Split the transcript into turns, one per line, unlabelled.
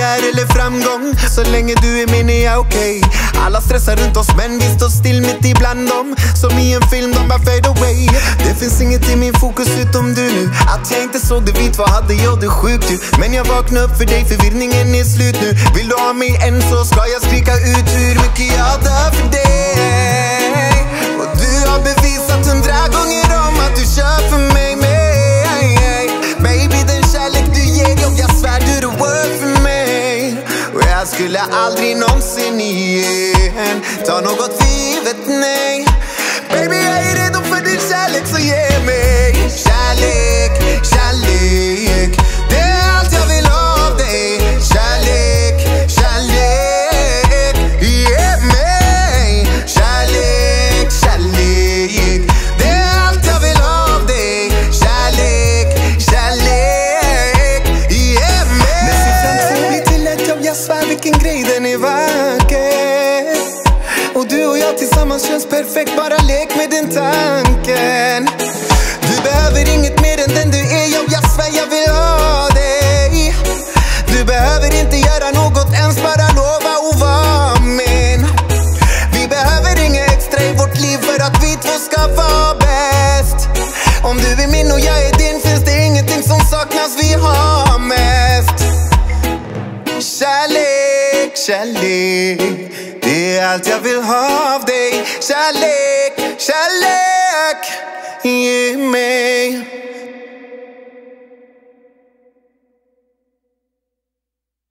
karriär eller framgång. Så länge du är min är jag okej. Alla stressar runt oss men vi står still mitt ibland dem. Som i en film, de bara fade away. Det finns inget i min fokus utom du nu. Att jag inte såg det vitt, vad hade jag det sjukt du. Men jag vaknar upp för dig, förvirringen är slut nu. Vill du ha mig än så ska jag skrika ut hur mycket jag dör för dig. Och du har bevisat 100 gånger om att du kör för mig med. Baby, den kärlek du ger, jag svär du är the word för mig. Och jag skulle aldrig någonsin igen ta något för givet, nej. Baby, jag är redo för din kärlek, så ge mig kärlek, kärlek. Det är allt jag vill ha av dig. Kärlek, kärlek. Ge mig kärlek, kärlek. Det är allt jag vill ha av dig. Kärlek, kärlek. Ge mig. När siffran 2 blir till ett jobb, jag svär vilken grej, den är vacker. Och du och jag tillsammans känns perfekt, bara lek med den tanken. Du behöver inget mer än den du är, jag svär jag vill ha dig. Du behöver inte göra något, ens bara lova och vara min. Vi behöver inga extra i vårt liv för att vi två ska vara bäst. Om du är min och jag är din finns det ingenting som saknas, vi har mest. Kärlek, kärlek. Det är allt jag vill ha av dig. Kärlek, kärlek. Ge mig